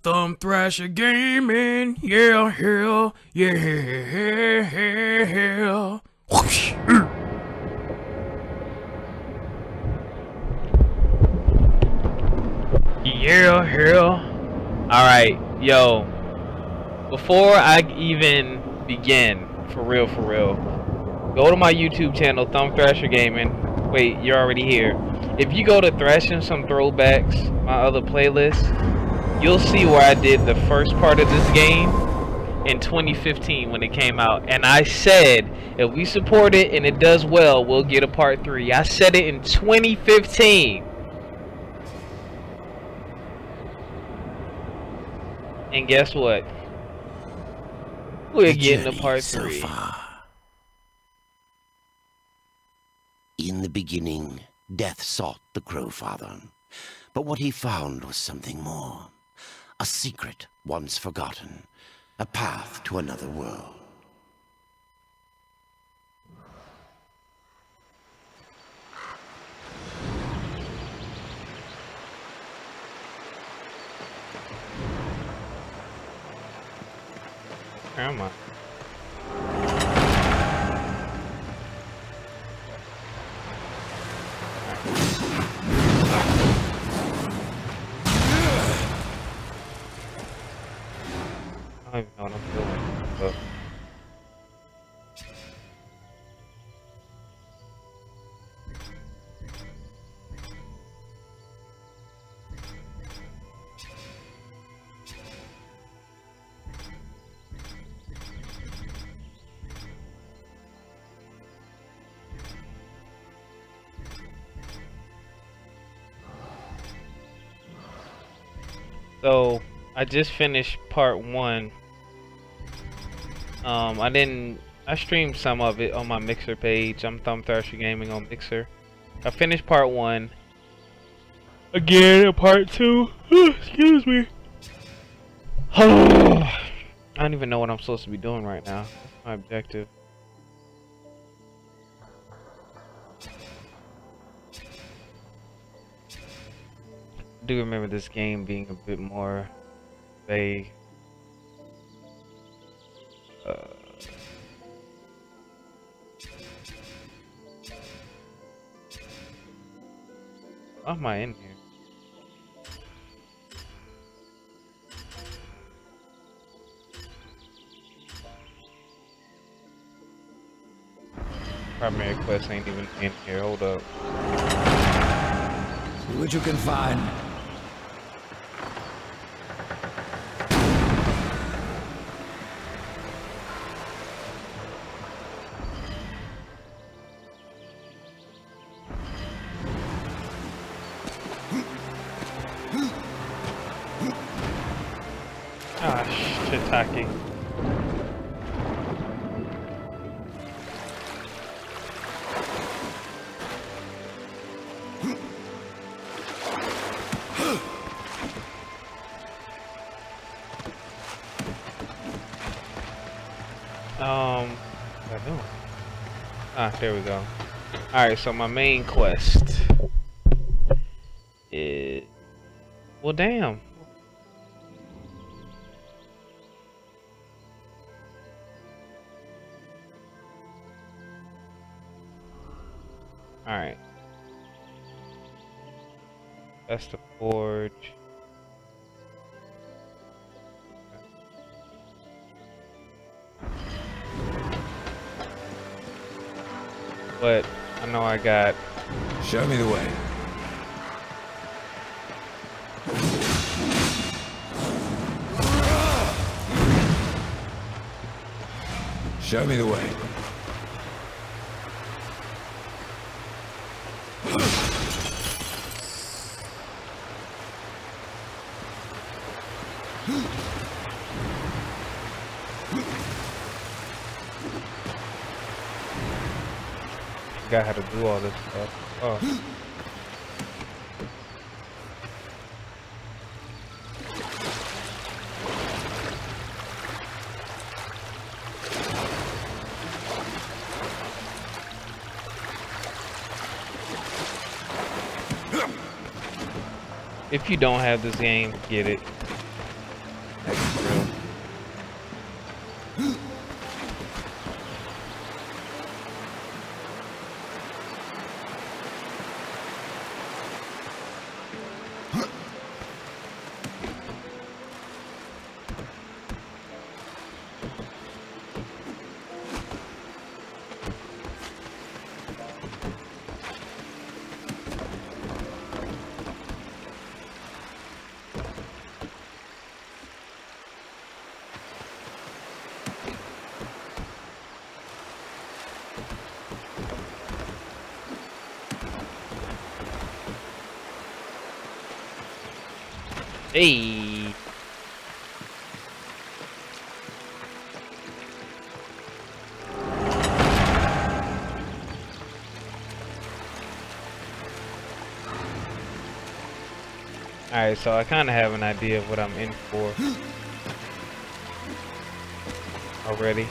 ThumbThrasherGaming, yeah, hell, yeah. Whoosh. Yeah, hell. Alright, yo. Before I even begin, for real, go to my YouTube channel, ThumbThrasherGaming. Wait, you're already here. If you go to Thrashing Some Throwbacks, my other playlist, you'll see where I did the first part of this game in 2015 when it came out. And I said, if we support it and it does well, we'll get a part 3. I said it in 2015. And guess what? We're getting a part 3. So far. In the beginning, Death sought the Crowfather, but what he found was something more. A secret once forgotten, a path to another world. Where am I? I don't even know what I'm doing. But so I just finished part 1. I streamed some of it on my Mixer page. I'm ThumbThrasherGaming on Mixer. I finished part 1. Again, part 2. Excuse me. I don't even know what I'm supposed to be doing right now. That's my objective. I do remember this game being a bit more vague. Why am I in here? Primary quest ain't even in here. Hold up. See what you can find. Ah, shit, attacking. What am I doing? Ah, there we go. Alright, so my main quest is... Well, damn. Alright. That's the forge. But I know I got... Show me the way. Show me the way. Forgot how to do all this stuff. Oh. If you don't have this game, get it. Hey. Alright, so I kind of have an idea of what I'm in for already.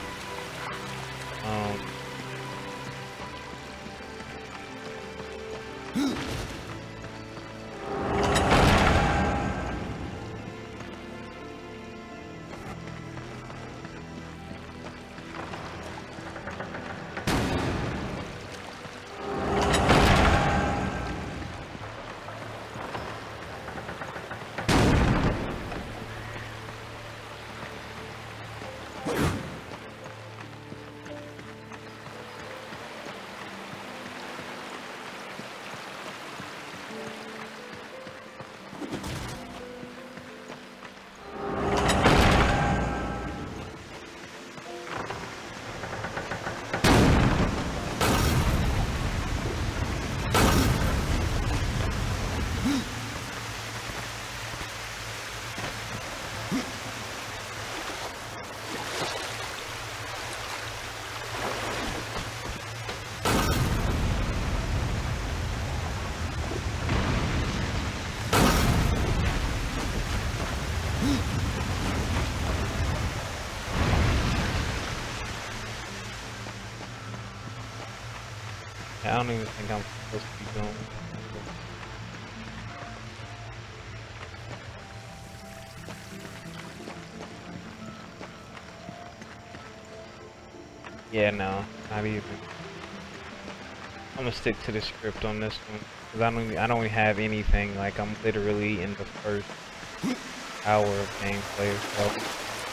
I don't even think I'm supposed to be going. Yeah, no, not even. I'm gonna stick to the script on this one because I don't have anything. Like, I'm literally in the first hour of gameplay, so.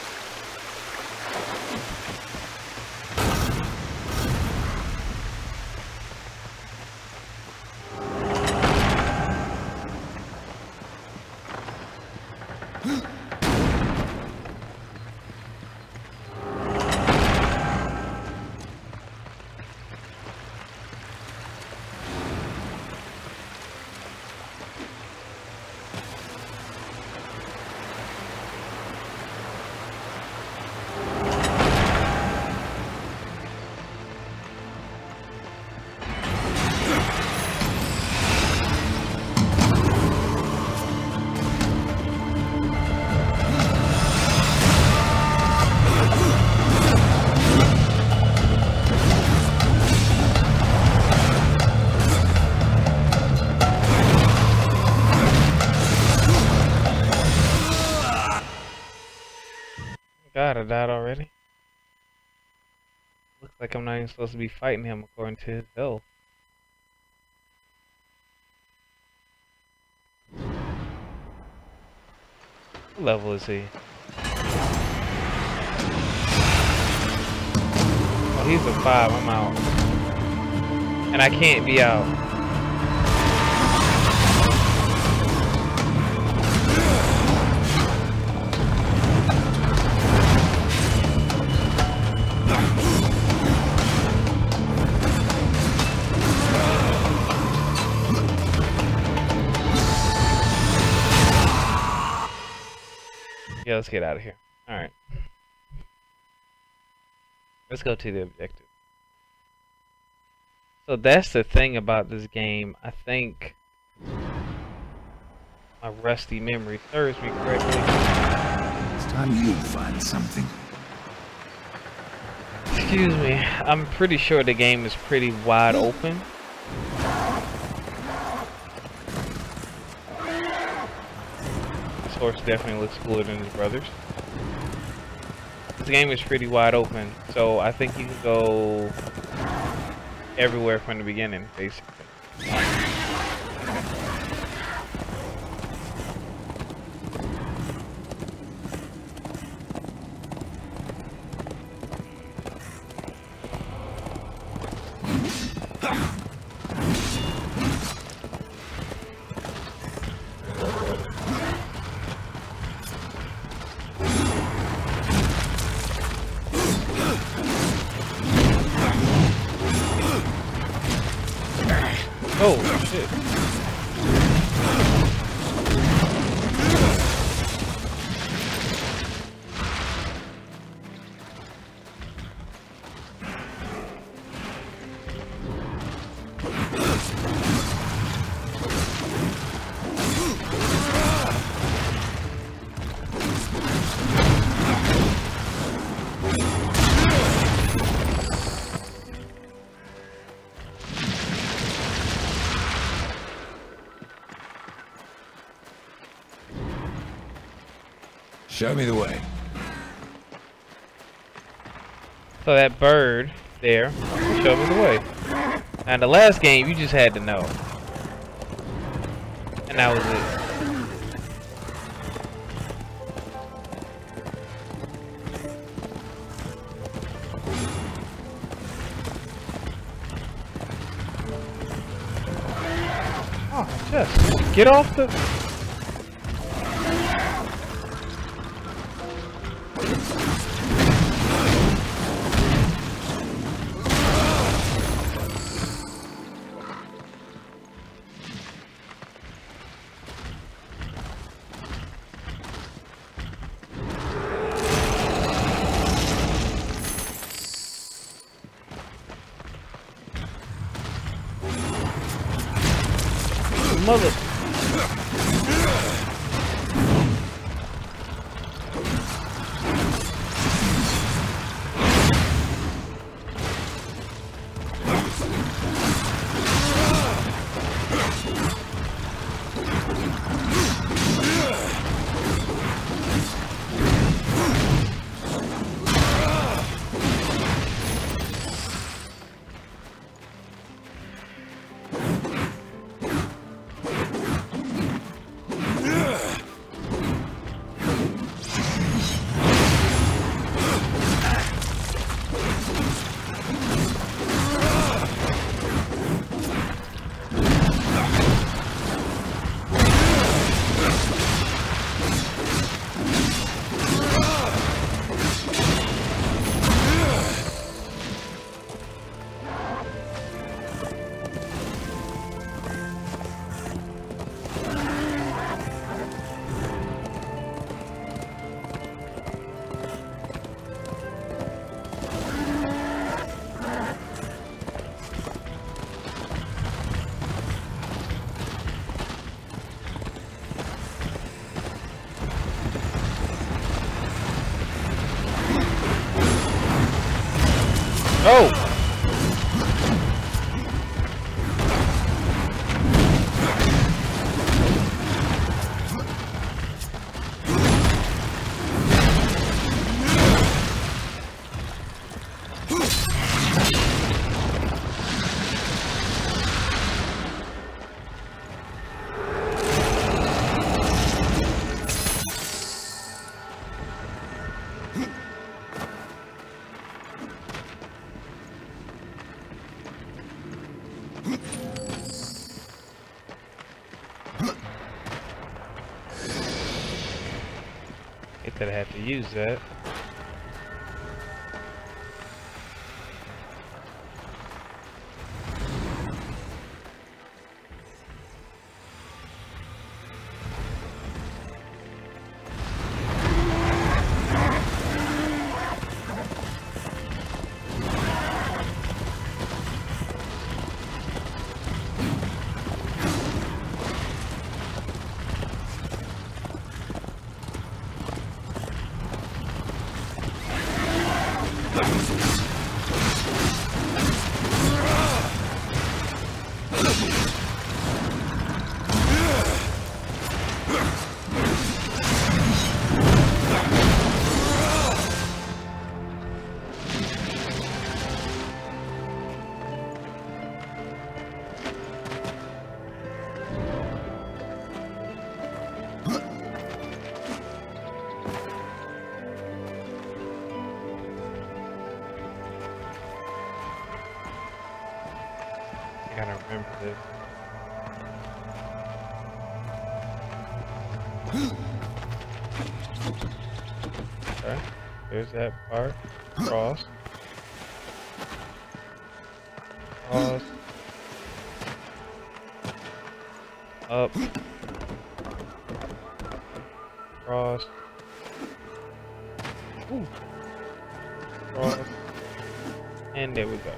God, I died already. Looks like I'm not even supposed to be fighting him according to his health. What level is he? Oh, he's a 5. I'm out. And I can't be out. Yeah, let's get out of here. Alright. Let's go to the objective. So that's the thing about this game. I think my rusty memory serves me correctly. It's time you find something. Excuse me. I'm pretty sure the game is pretty wide open. Horse definitely looks cooler than his brothers. This game is pretty wide open, so I think you can go everywhere from the beginning, basically. Oh, shit. Show me the way. So that bird there showed me the way. Now in the last game, you just had to know. And that was it. Oh, just get off the... Mother. Oh! That I have to use that. I gotta remember this. Okay, there's that part. Cross. Cross. Up. Cross. Ooh. Cross. And there we go.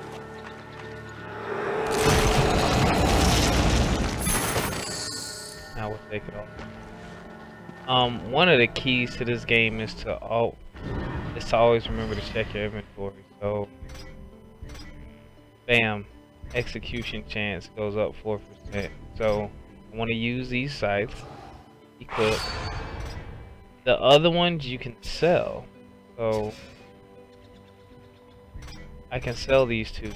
Now we'll take it off. One of the keys to this game is to always remember to check your inventory. So, bam, execution chance goes up 4%. So, I want to use these sights. Equip. The other ones you can sell. So, I can sell these two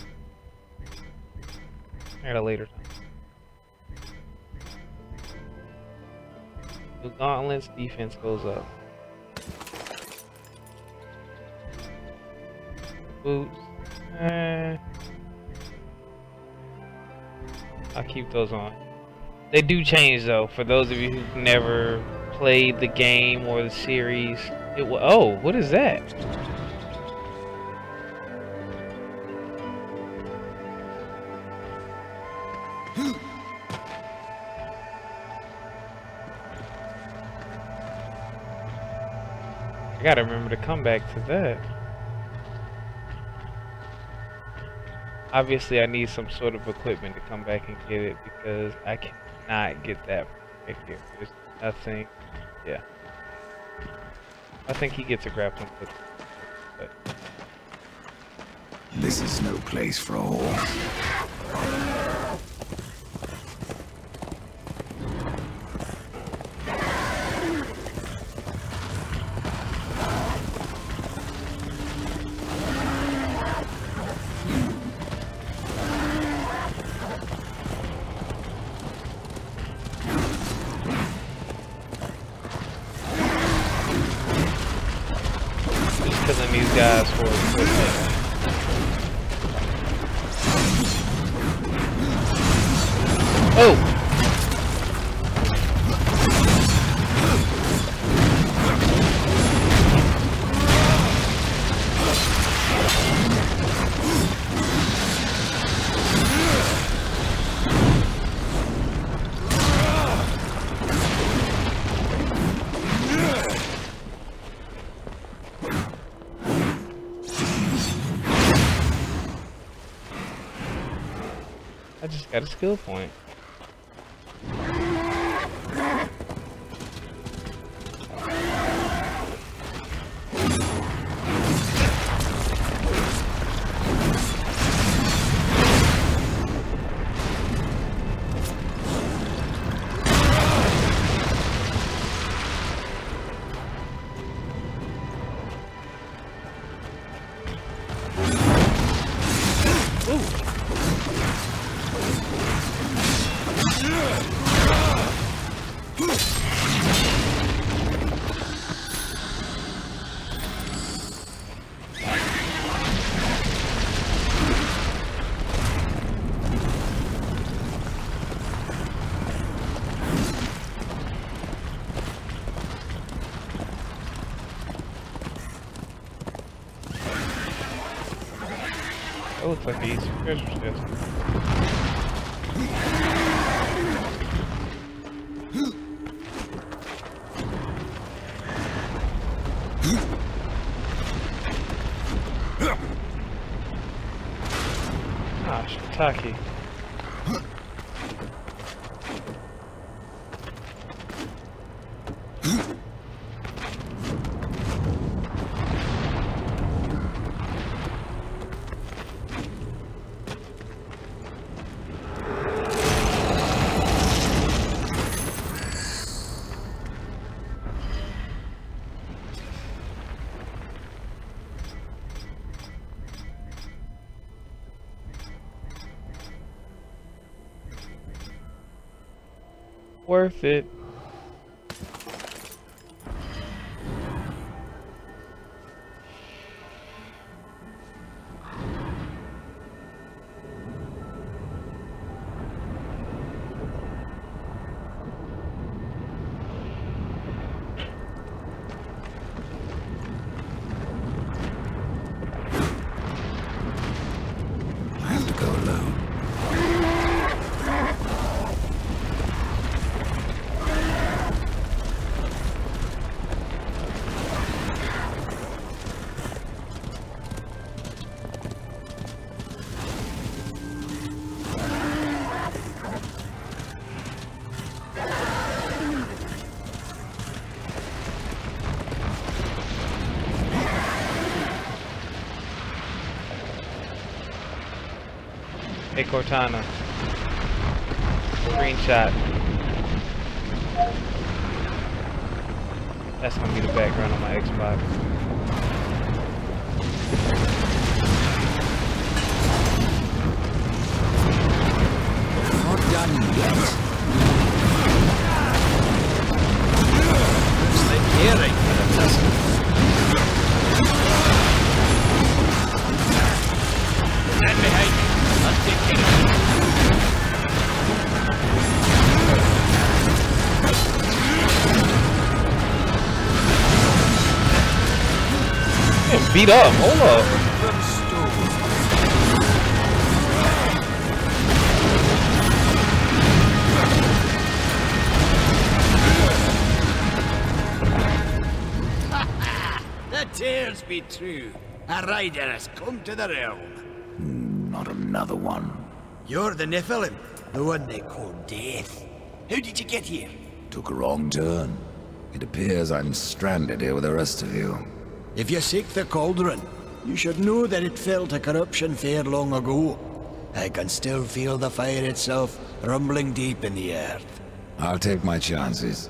at a later time. The gauntlets defense goes up. Boots. I'll keep those on. They do change though. For those of you who've never played the game or the series, oh, what is that? I gotta remember to come back to that. Obviously, I need some sort of equipment to come back and get it because I cannot get that right here. There's nothing. Yeah. I think he gets a grappling hook. But This is no place for a horse. killing these guys for equipment. Oh! I just got a skill point. That looks like an easy treasure chest. Ah, shiitake. Worth it. Hey Cortana. Screenshot. That's gonna be the background on my Xbox. Not done yet. Looks like hearing, but it doesn't. Stand behind me. I'll take care of you. Beat up, hold up. The tears be true. A rider has come to the realm. Not another one. You're the Nephilim, the one they call Death. How did you get here? Took a wrong turn. It appears I'm stranded here with the rest of you. If you seek the cauldron, you should know that it fell to corruption fair long ago. I can still feel the fire itself rumbling deep in the earth. I'll take my chances.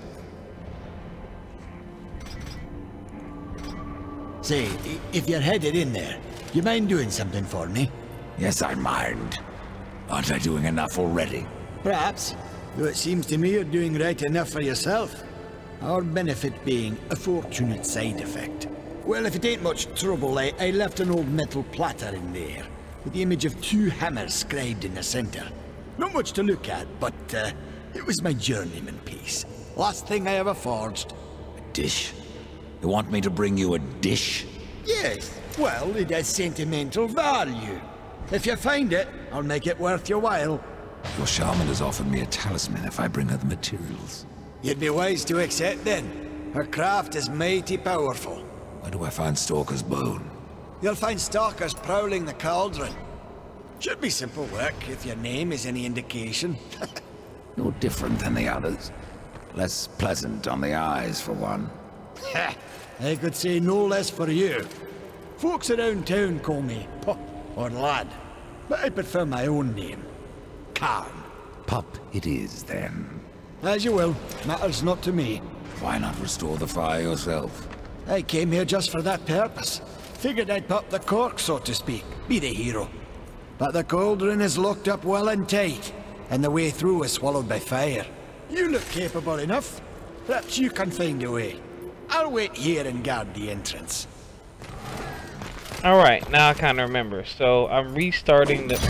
Say, if you're headed in there, you mind doing something for me? Yes, I mind. Aren't I doing enough already? Perhaps, though it seems to me you're doing right enough for yourself. Our benefit being a fortunate side effect. Well, if it ain't much trouble, I left an old metal platter in there, with the image of 2 hammers scribed in the center. Not much to look at, but it was my journeyman piece. Last thing I ever forged. A dish? You want me to bring you a dish? Yes, well, it has sentimental value. If you find it, I'll make it worth your while. Your shaman has offered me a talisman if I bring her the materials. You'd be wise to accept then. Her craft is mighty powerful. Where do I find Stalker's bone? You'll find stalkers prowling the cauldron. Should be simple work if your name is any indication. No different than the others. Less pleasant on the eyes, for one. I could say no less for you. Folks around town call me Pup or Lad, but I prefer my own name. Khan. Pup it is, then. As you will. Matters not to me. Why not restore the fire yourself? I came here just for that purpose. Figured I'd pop the cork, so to speak. Be the hero. But the cauldron is locked up well and tight, and the way through is swallowed by fire. You look capable enough. Perhaps you can find a way. I'll wait here and guard the entrance. Alright, now I kind of remember. So I'm restarting the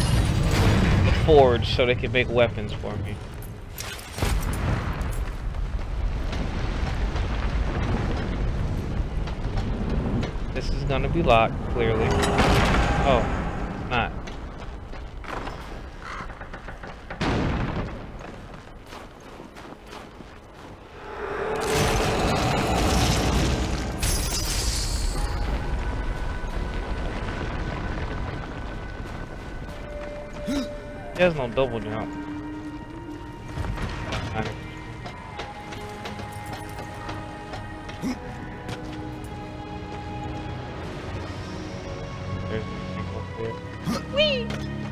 forge so they can make weapons for me. This is gonna be locked, clearly. Oh, it's not. There's no double jump. There's a single there. Whee!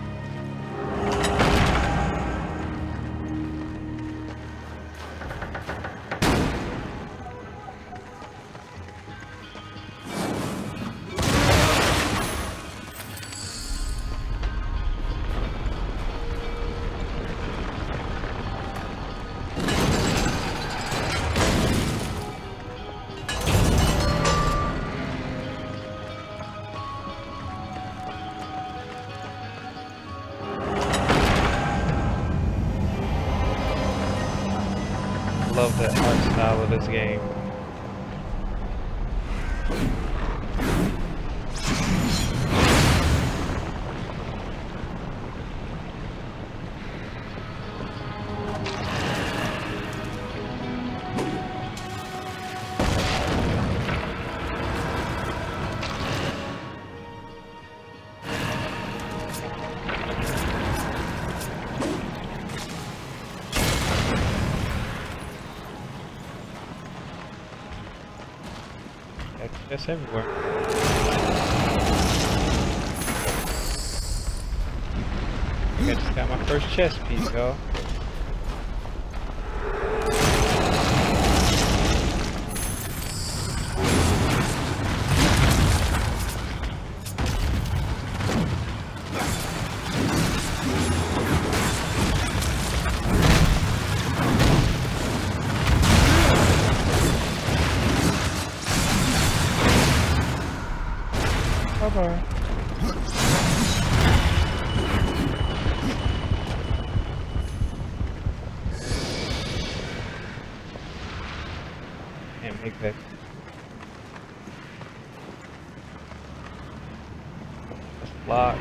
Love the art style of this game. That's everywhere. I just got my first chest piece, y'all. Bye-bye. Can't make that. That's locked.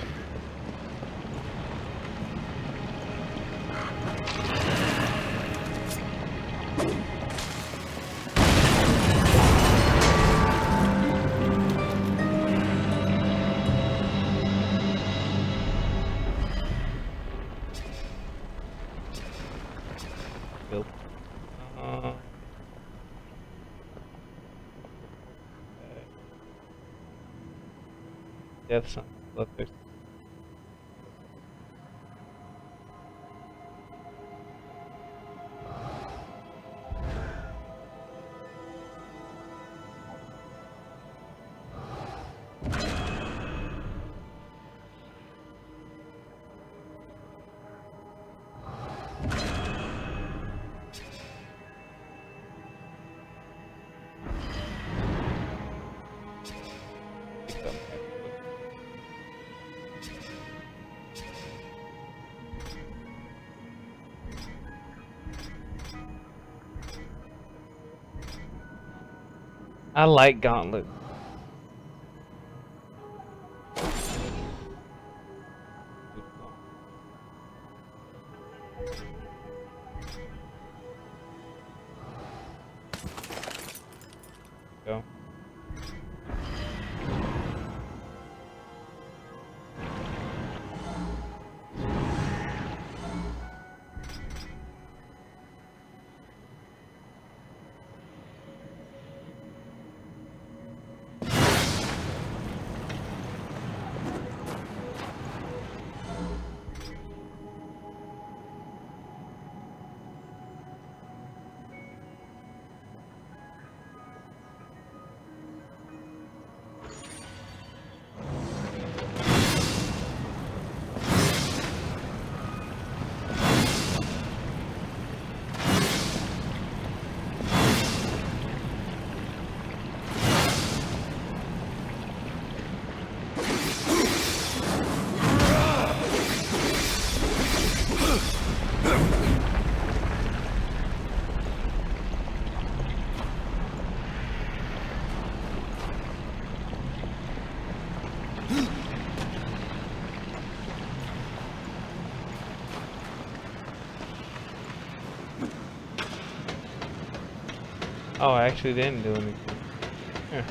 Death Sun. Bloodthirst. I like Gauntlet. Go. Oh, I actually didn't do anything. Here.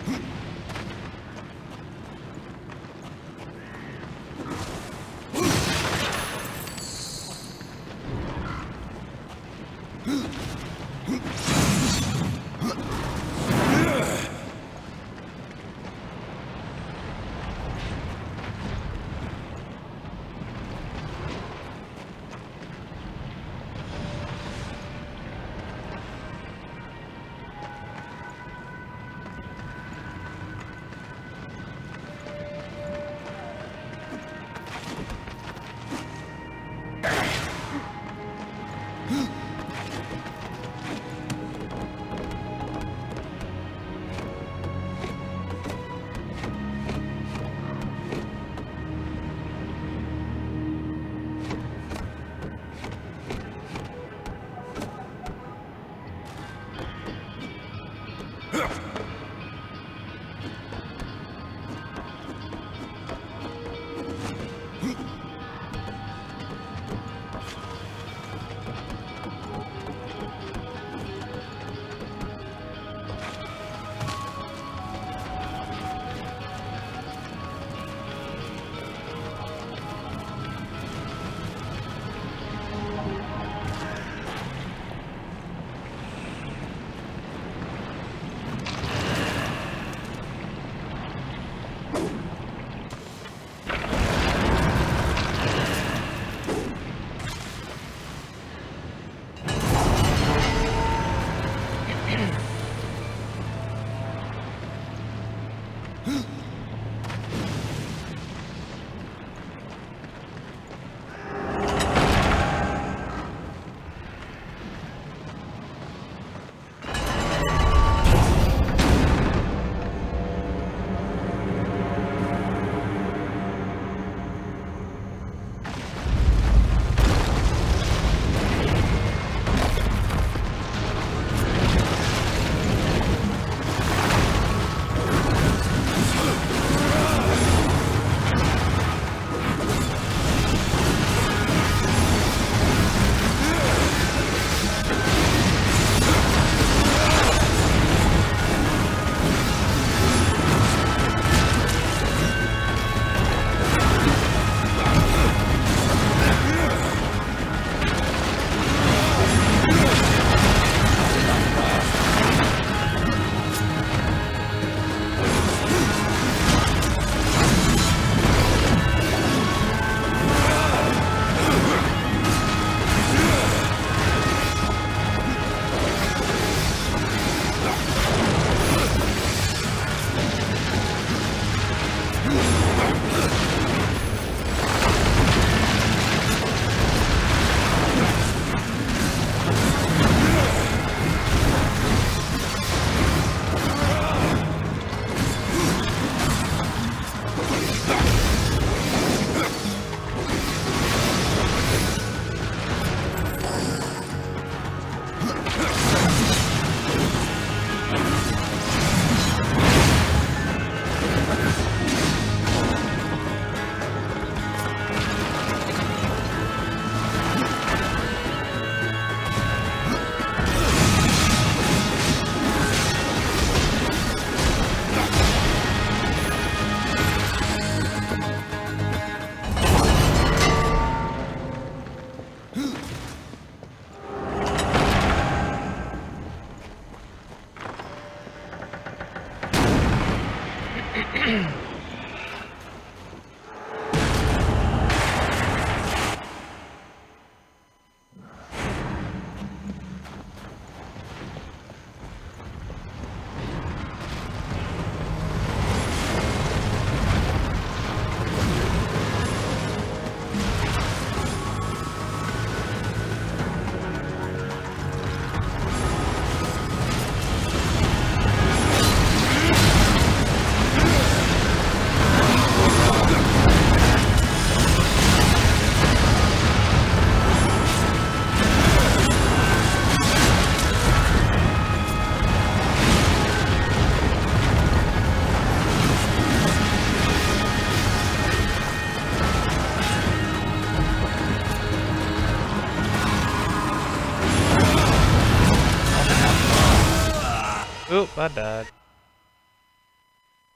Oop, I died.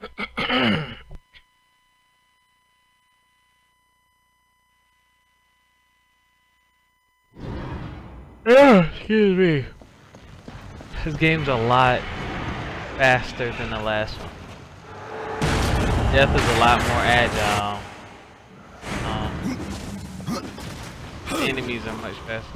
Excuse me. This game's a lot faster than the last one. Death is a lot more agile. The enemies are much faster.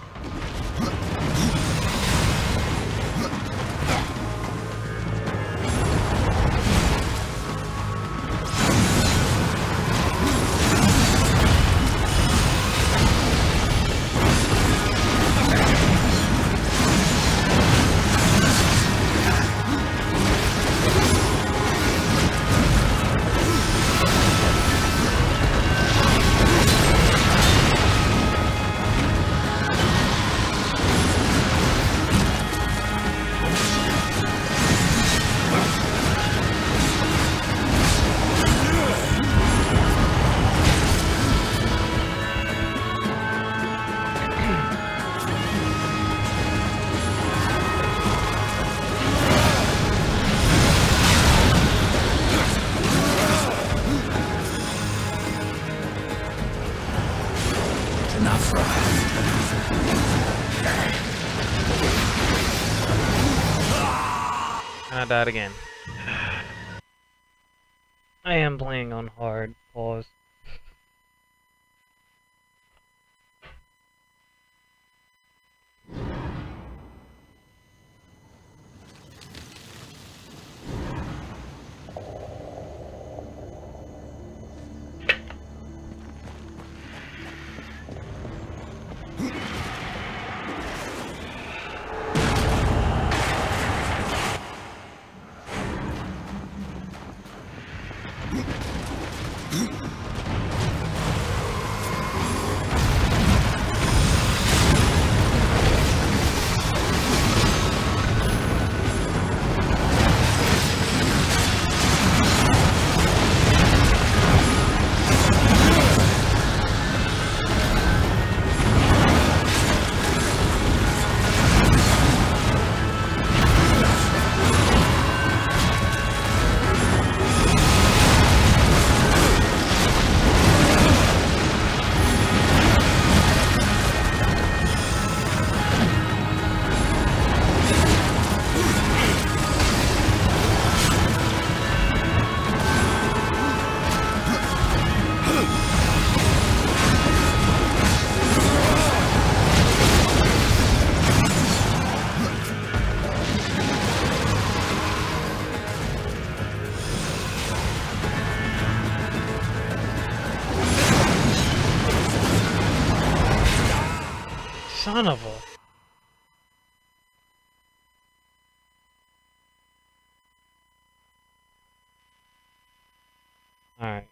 And I died again. I am playing on hard. Pause. Son of a... Alright.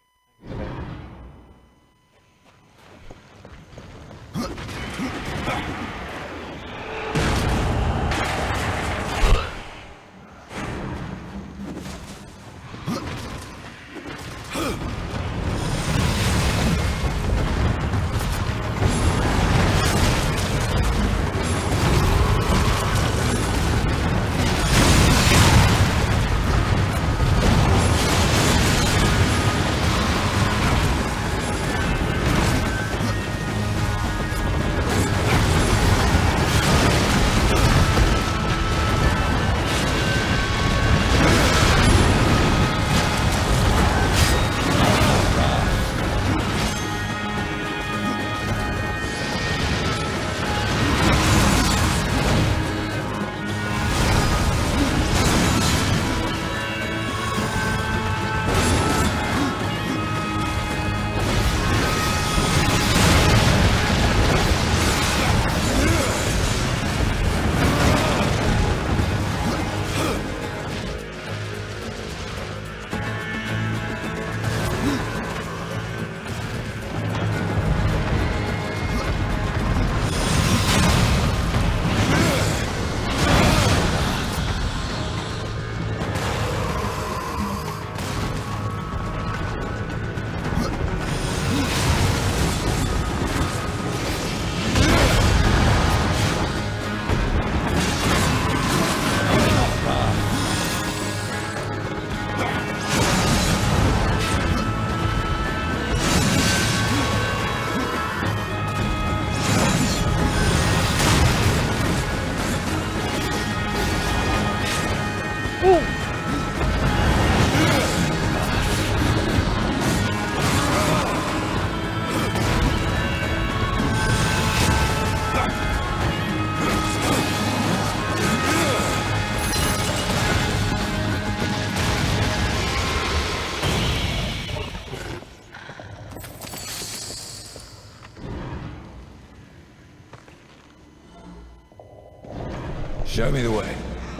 Show me the way.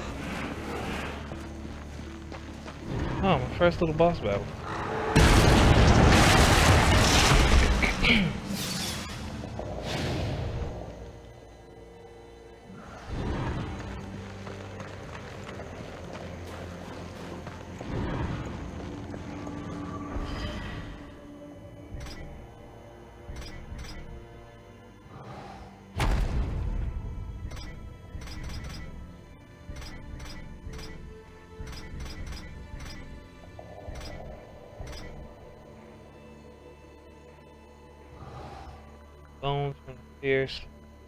Oh, my first little boss battle. Bones from the ears.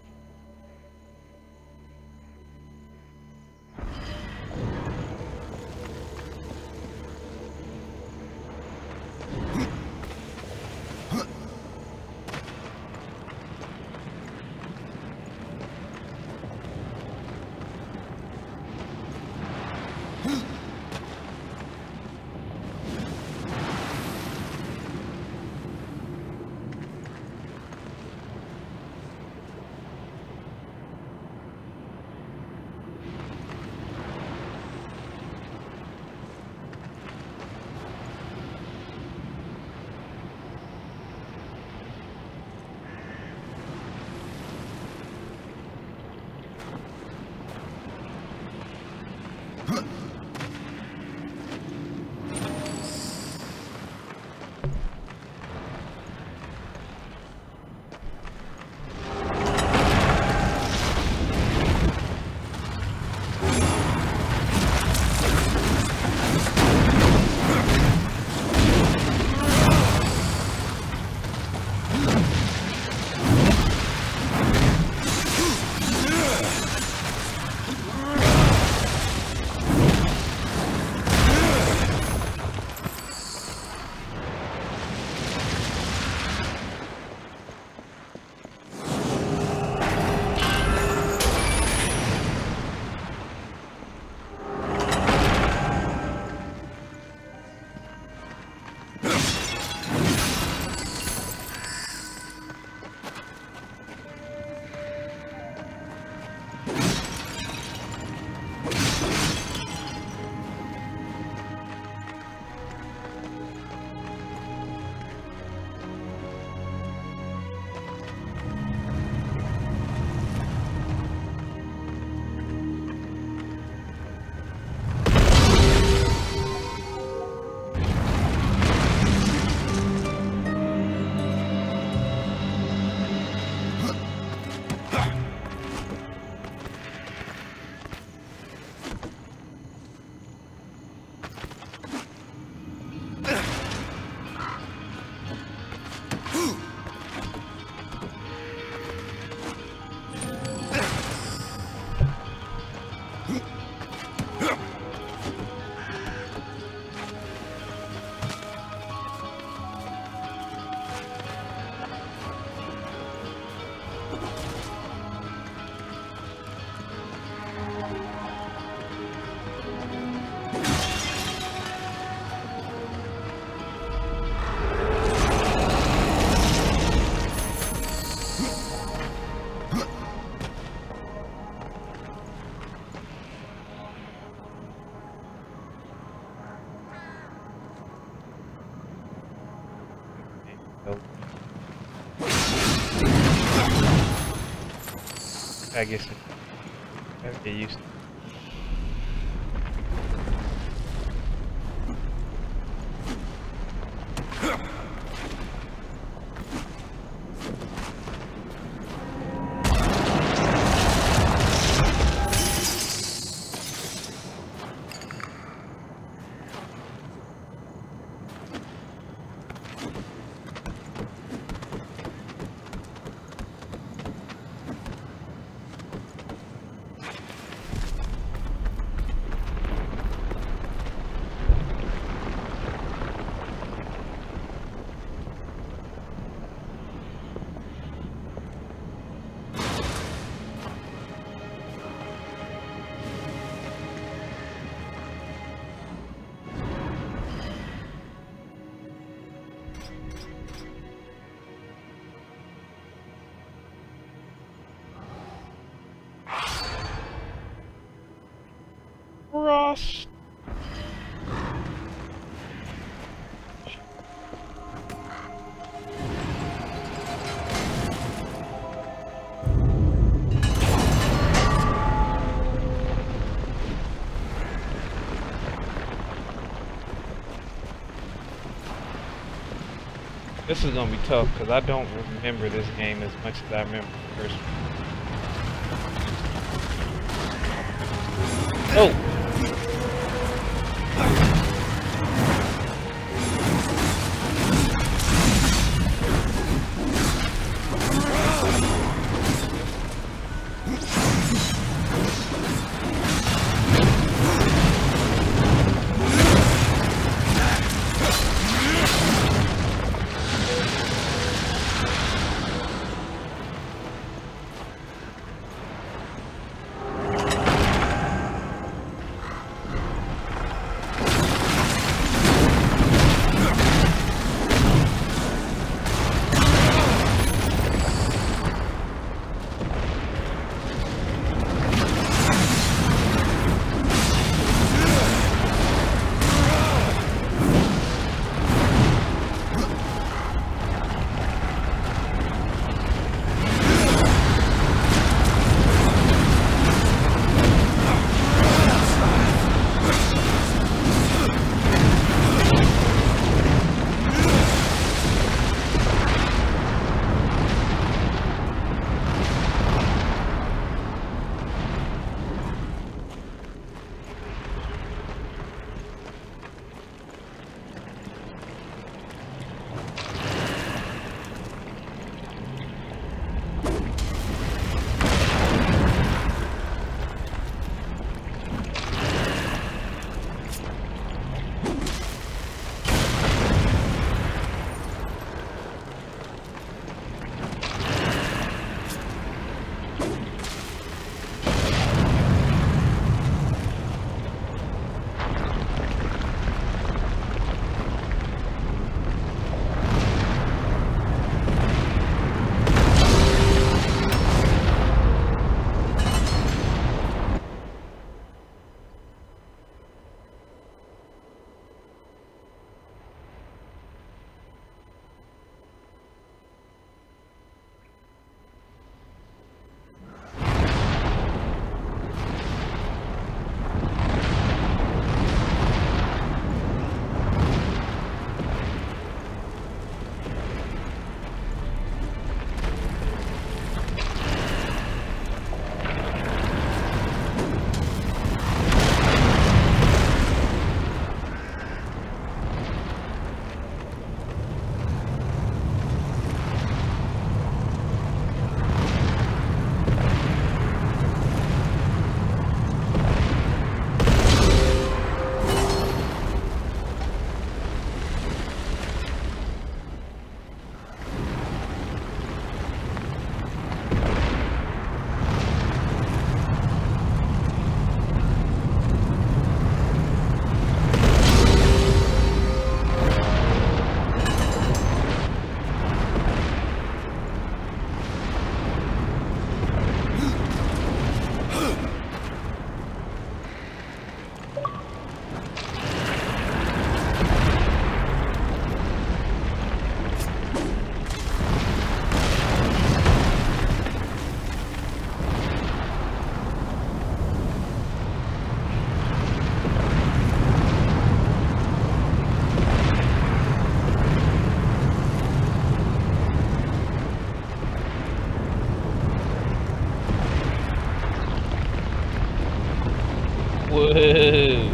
I guess I have to get used to it. boss. This is gonna be tough because I don't remember this game as much as I remember the first one. Oh! Whoa.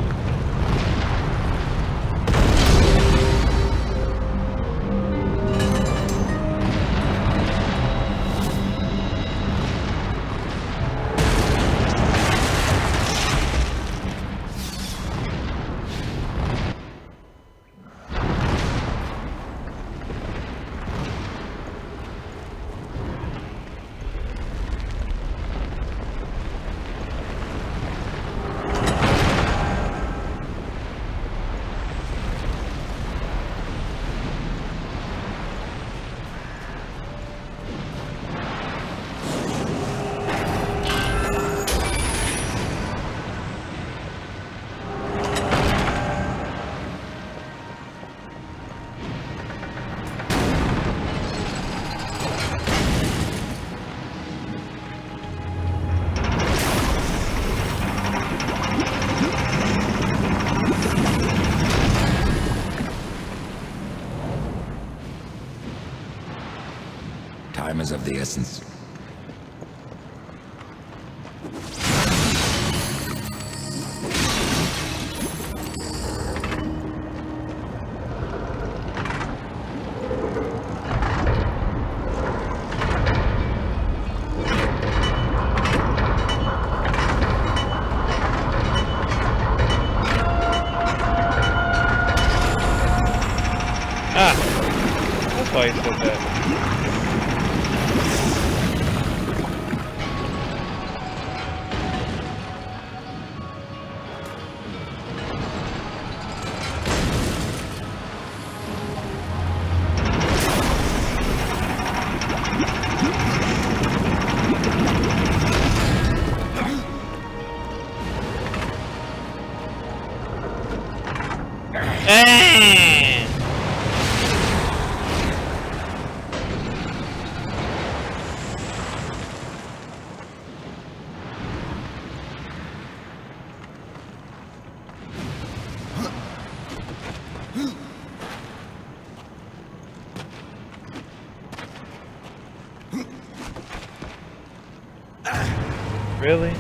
is of the essence. That's why he said that. Really?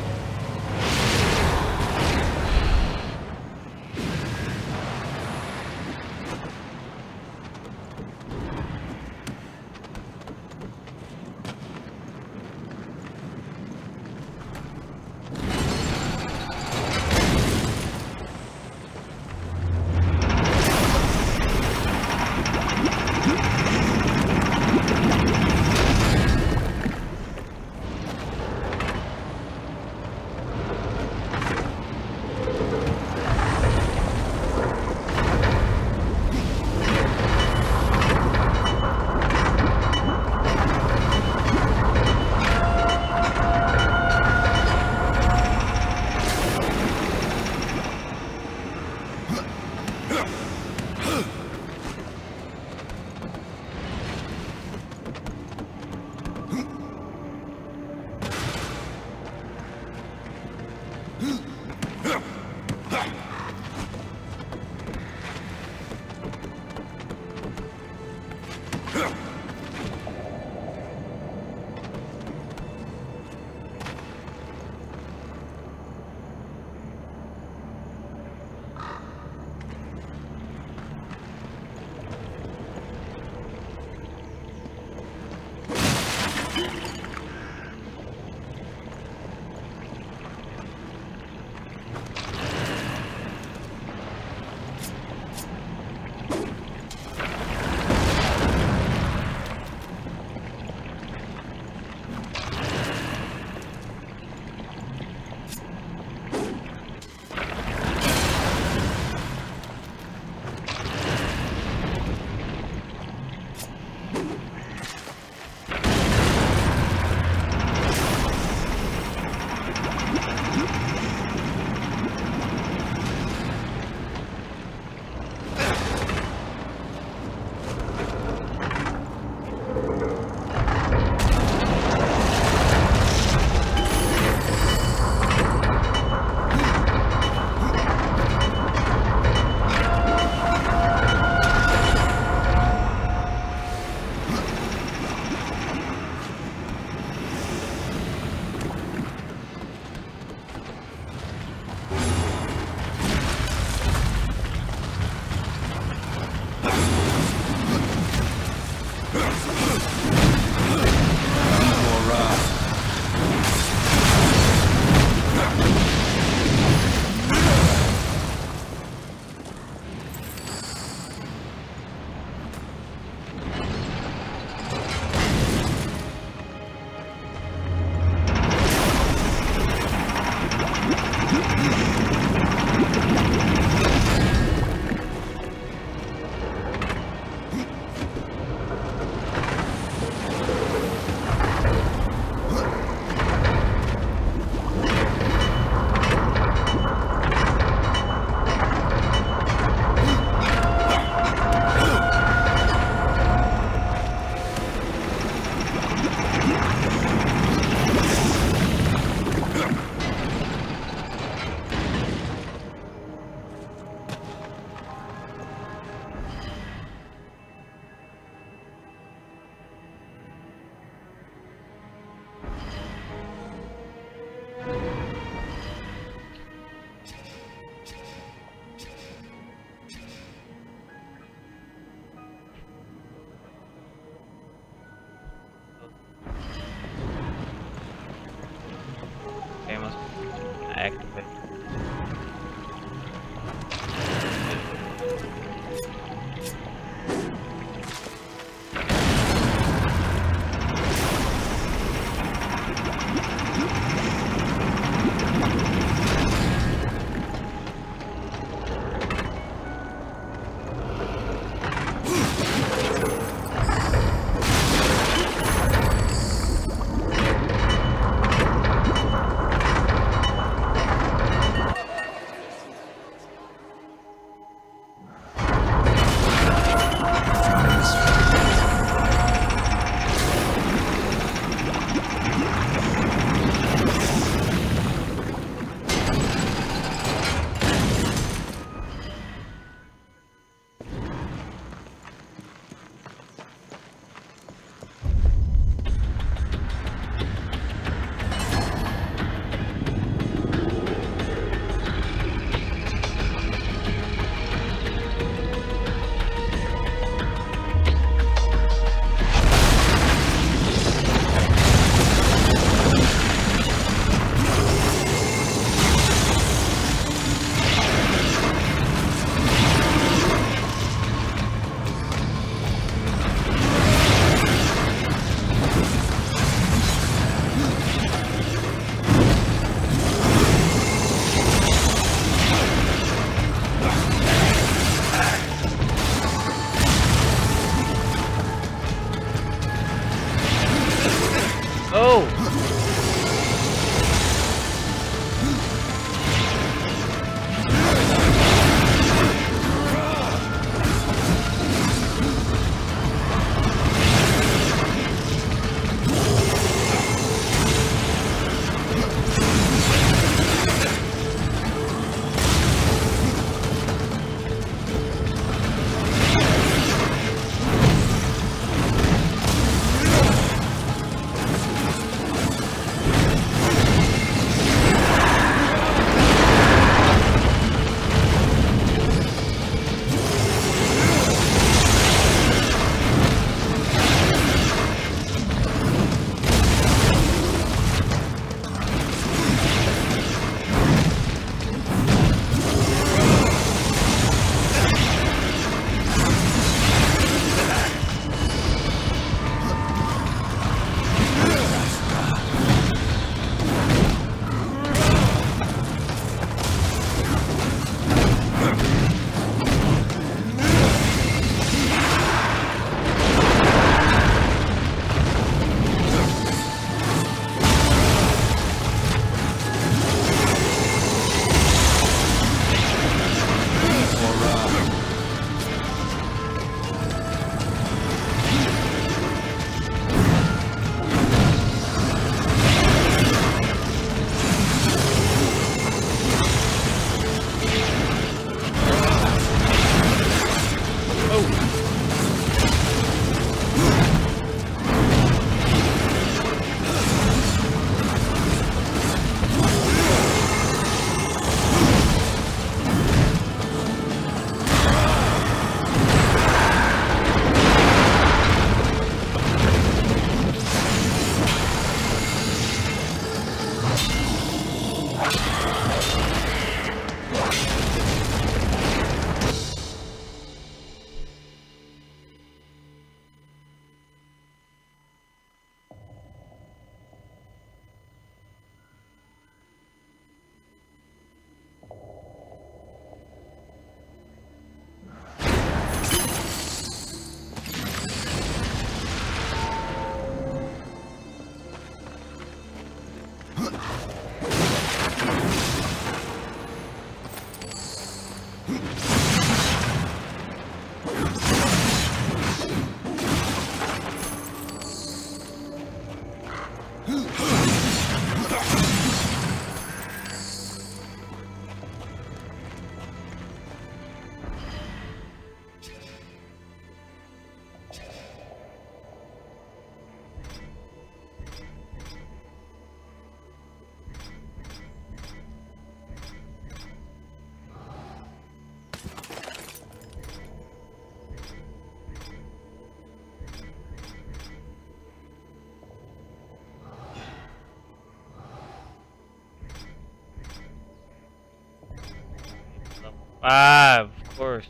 5, of course.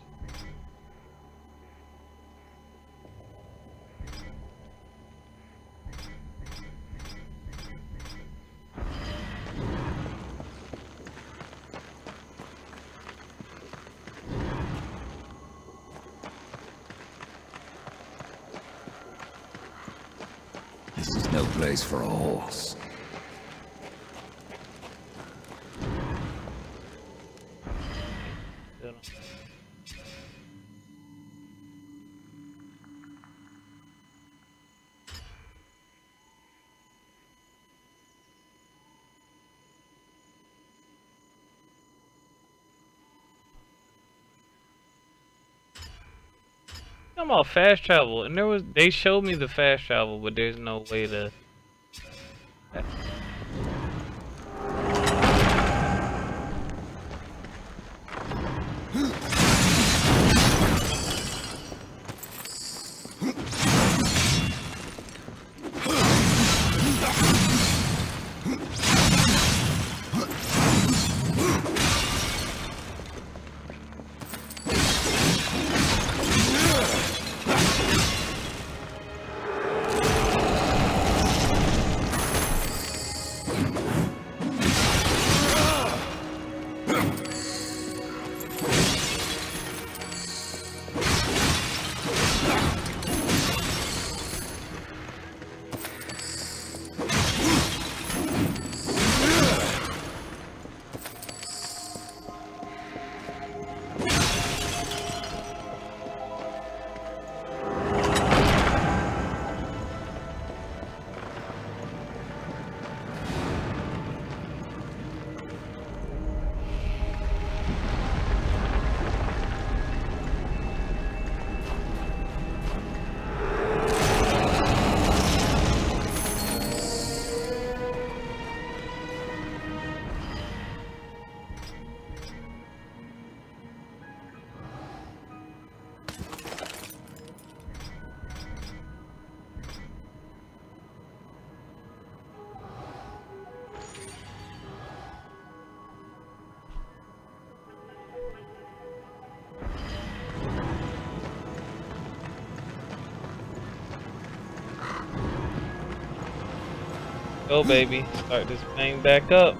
This is no place for a horse. Talking about fast travel, and they showed me the fast travel, but there's no way to. Go, baby. Start this thing back up.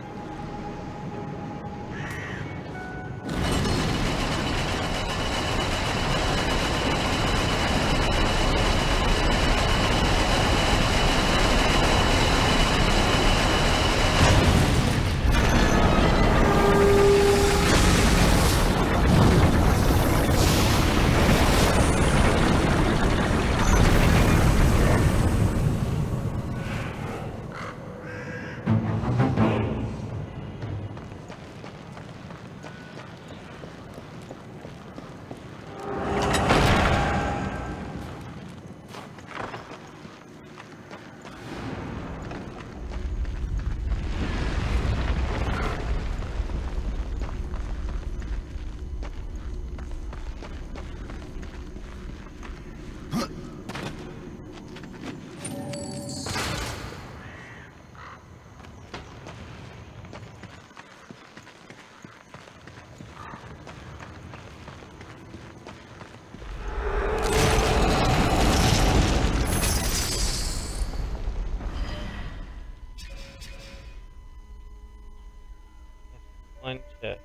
One check.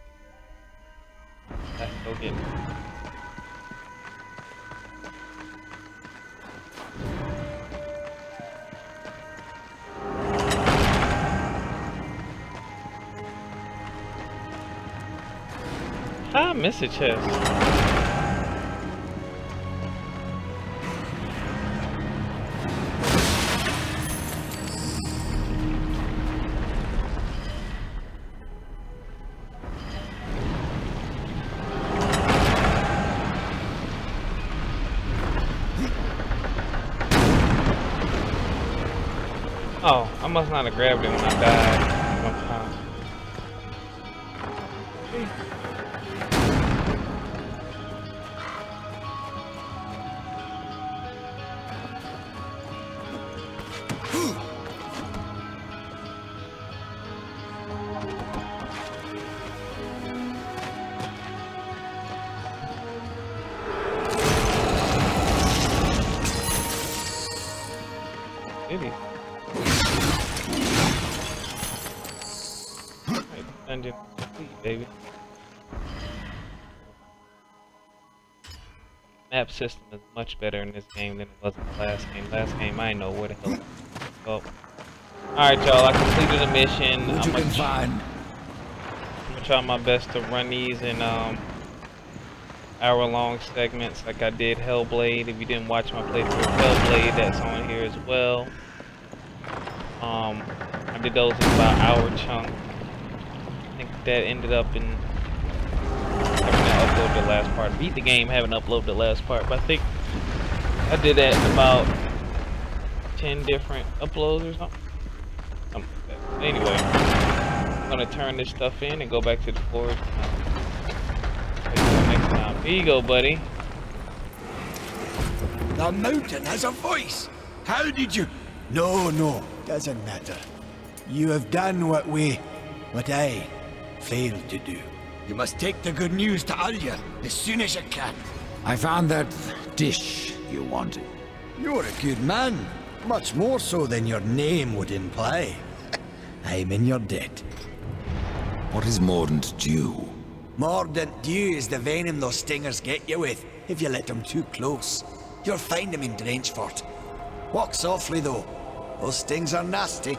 Let's go get it. How I miss a chest? Oh, I must not have grabbed it when I died one time. baby. Map system is much better in this game than it was in the last game. Last game, I didn't know where the hell. Oh. Alright, y'all, I completed the mission. I'm gonna try my best to run these in hour-long segments like I did Hellblade. If you didn't watch my playthrough of Hellblade, that's on here as well. I did those in about hour chunk. I think that ended up in having to upload the last part. Beat the game, haven't uploaded the last part, but I think I did that in about 10 different uploads or something. Something like that. But anyway, I'm gonna turn this stuff in and go back to the forge. Next time. Here you go, buddy. The mountain has a voice. How did you? No, doesn't matter. You have done what I failed to do. You must take the good news to Alya as soon as you can. I found that dish you wanted. You're a good man. Much more so than your name would imply. I'm in your debt. What is mordant dew? Mordant dew is the venom those stingers get you with, if you let them too close. You'll find them in Drenchfort. Walk softly though. Those stings are nasty.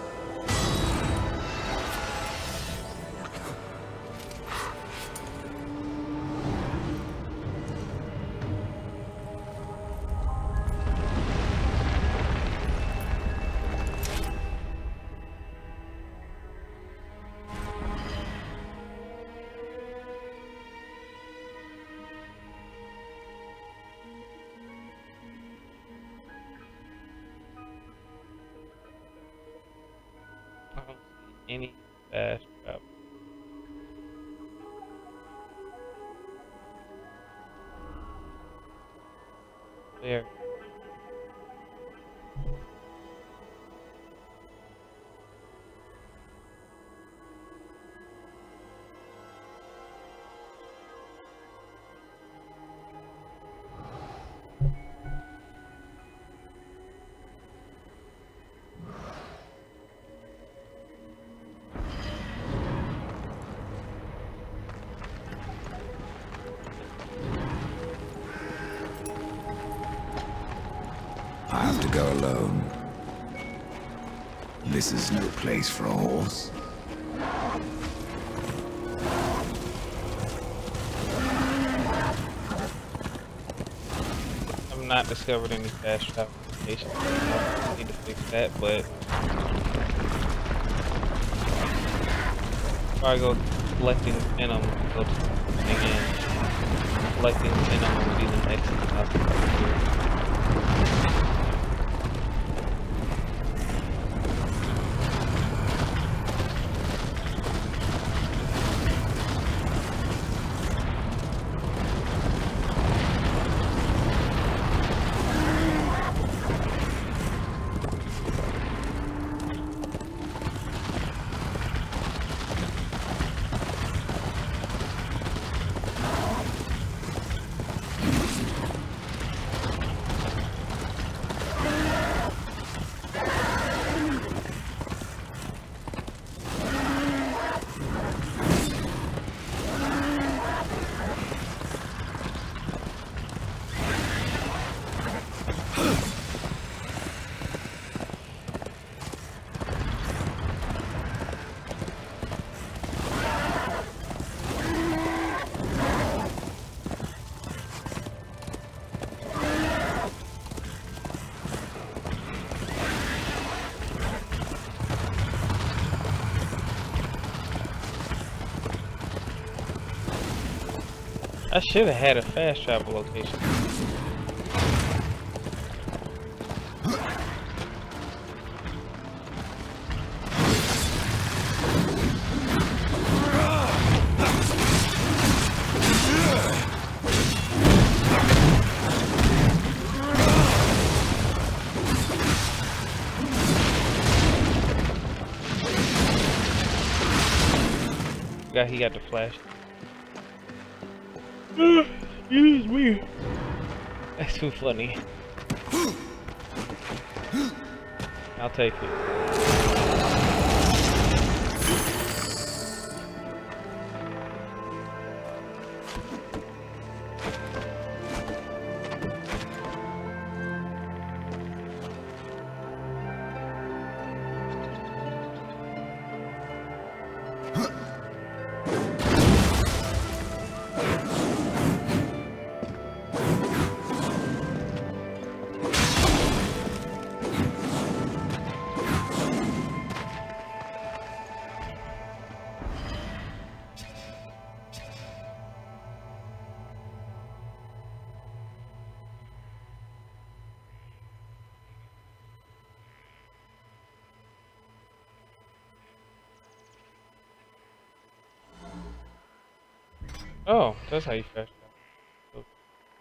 Any fast travel. There. I have to go alone. This is no place for a horse. I've not discovered any fast travel locations. I need to fix that, but before I go collecting venom, go again. Collecting venom will be the next thing I'll do. I should have had a fast travel location. Yeah, he got the flash. Excuse me. That's too funny. I'll take it. Oh, that's how you fetch that. Okay.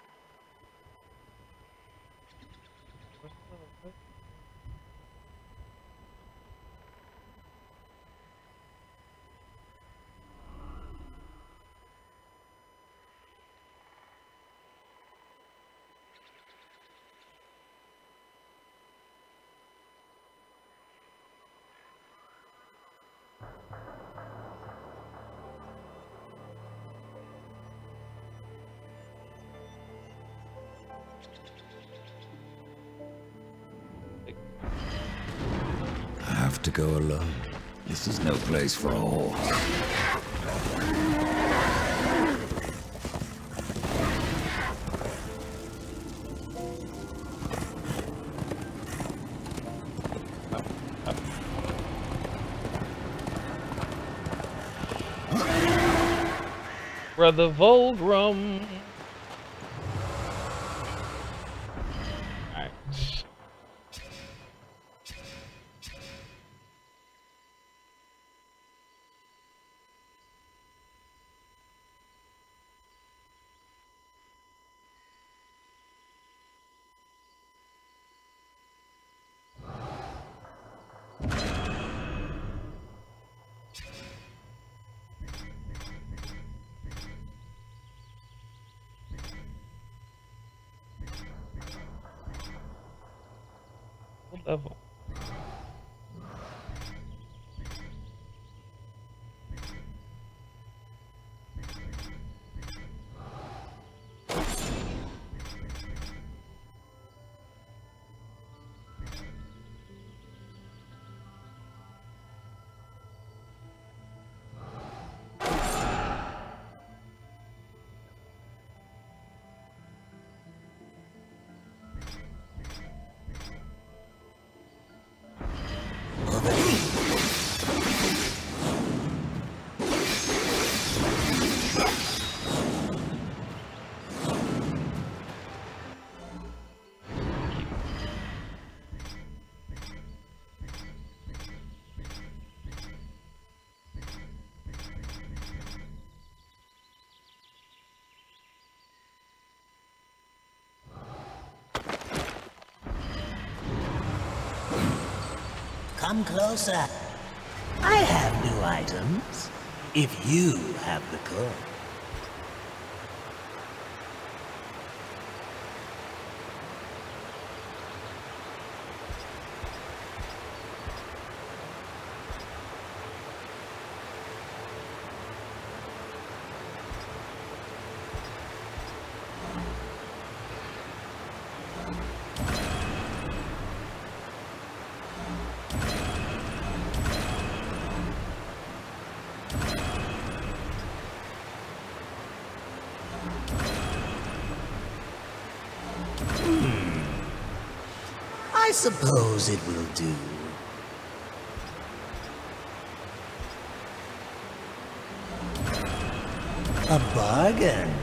I have to go alone. This is no place for a horse. Brother Volgrum. Alright. What level? Come closer. I have new items, if you have the code. I suppose it will do. A bargain.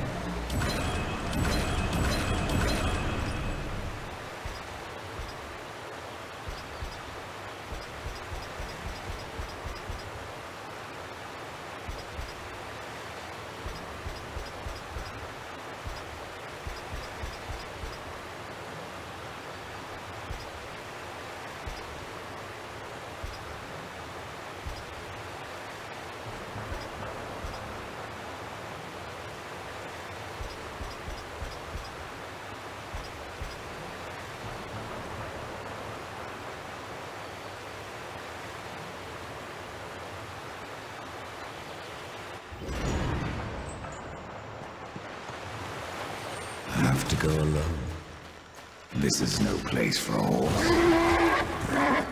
have to go alone. This is no place for a horse.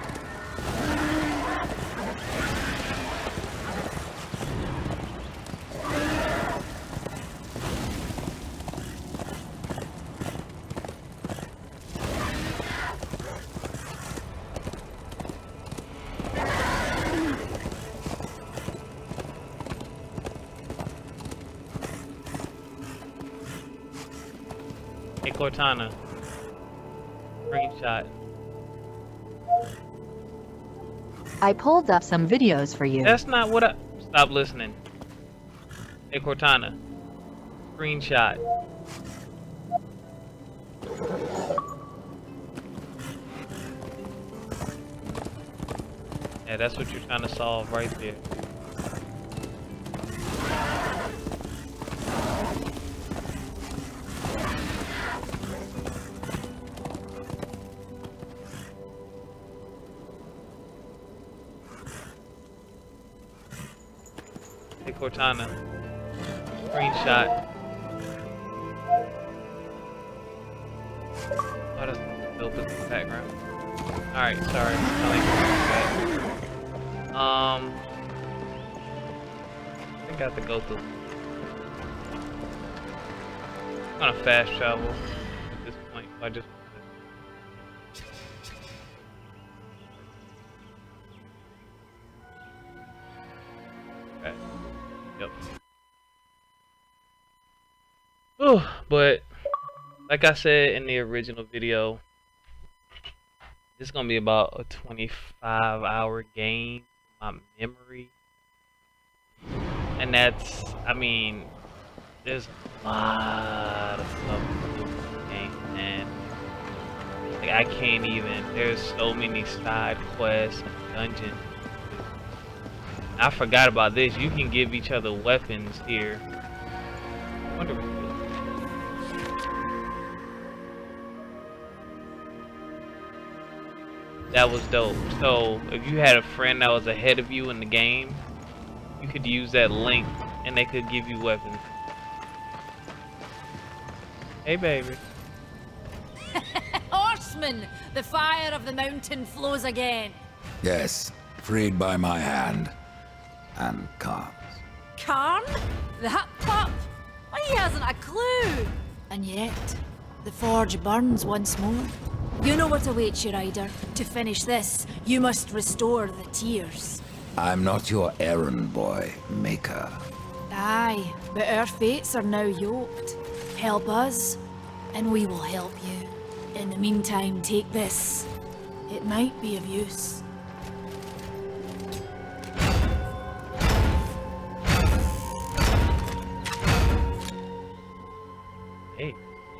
Hey Cortana. Screenshot. I pulled up some videos for you. That's not what I... Stop listening. Hey Cortana. Screenshot. Yeah, that's what you're trying to solve right there. Hey Cortana. Screenshot. Oh, that's built in the background. Alright, sorry. I think I have to go through. I'm gonna fast travel at this point. I just okay. Yep. Ooh, but like I said in the original video, this is gonna be about a 25-hour game. My memory, and that's, I mean, there's a lot of stuff to do in this game, and like I can't even. There's so many side quests and dungeons. I forgot about this. You can give each other weapons here. I wonder what that was dope. So if you had a friend that was ahead of you in the game, you could use that link and they could give you weapons. Hey baby. Horseman, the fire of the mountain flows again. Yes, freed by my hand. And Karn's. Karn? That pup? He hasn't a clue. And yet, the forge burns once more. You know what awaits you, Ryder. To finish this, you must restore the tears. I'm not your errand boy, Maker. Aye, but our fates are now yoked. Help us, and we will help you. In the meantime, take this. It might be of use. Hey.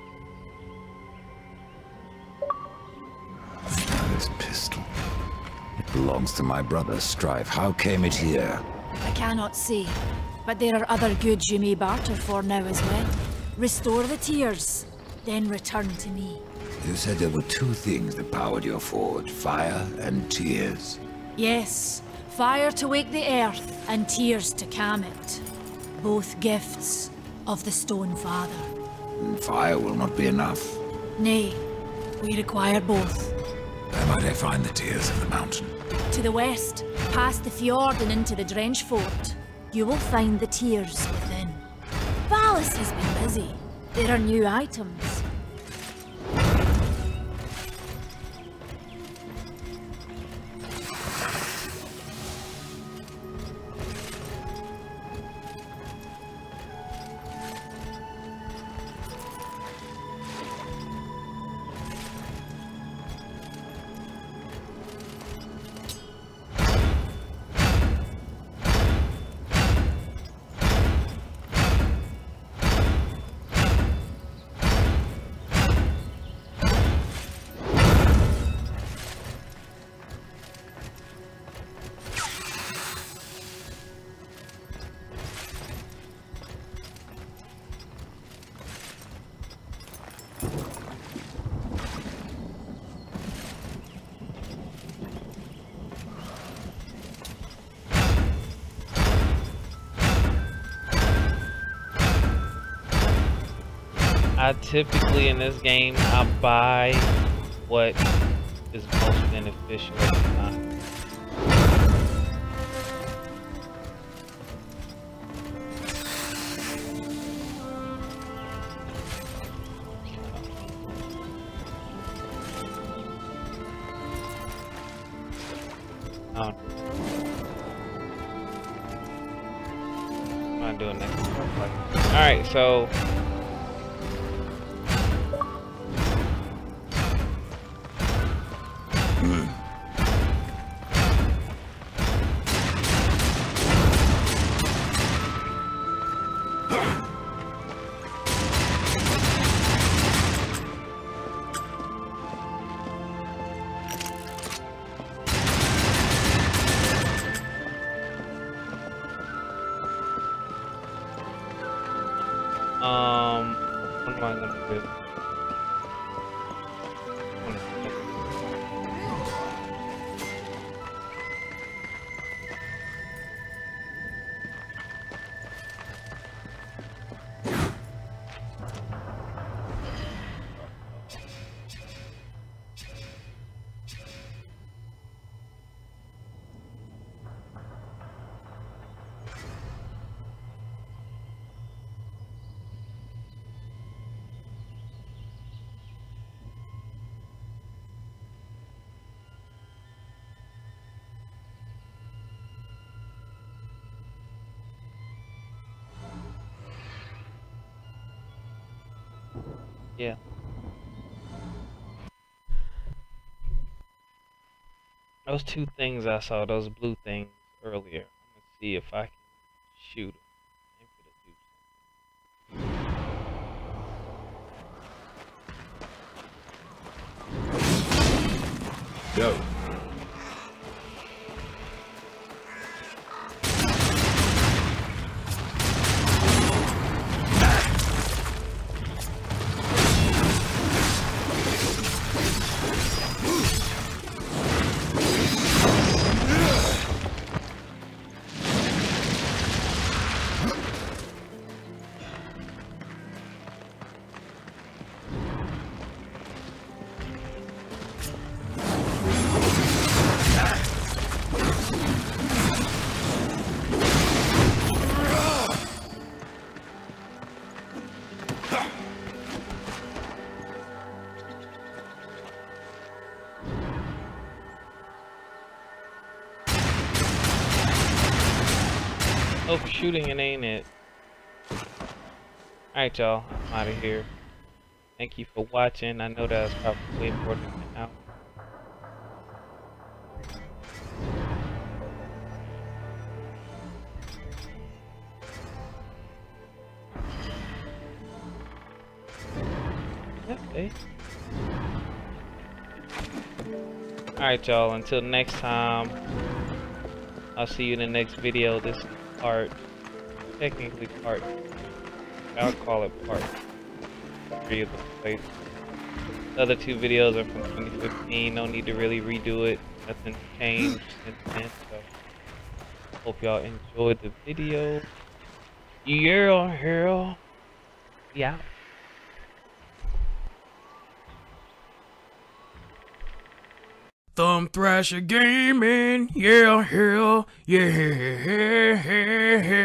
This pistol. It belongs to my brother, Strife. How came it here? I cannot say, but there are other goods you may barter for now as well. Restore the tears, then return to me. You said there were two things that powered your forge, fire and tears. Yes, fire to wake the earth, and tears to calm it. Both gifts of the Stone Father. And fire will not be enough. Nay, we require both. Where might I find the tears of the mountain? To the west, past the fjord and into the Drench Fort, you will find the tears within. Valis has been busy. There are new items. I typically in this game I buy what is most beneficial at the time. I'm not doing that. Alright, so what am I gonna do? Yeah. Those two things I saw, those blue things earlier. I'm gonna see if I can shoot them. Go. Oh, shooting it ain't it. Alright, y'all. I'm out of here. Thank you for watching. I know that was probably way more than an hour. Okay. Alright, y'all. Until next time. I'll see you in the next video. This is technically part, I'll call it part 3 of the place. The other 2 videos are from 2015. No need to really redo it. Nothing changed since then. So hope y'all enjoyed the video. Yeah. ThumbThrasherGaming, yeah.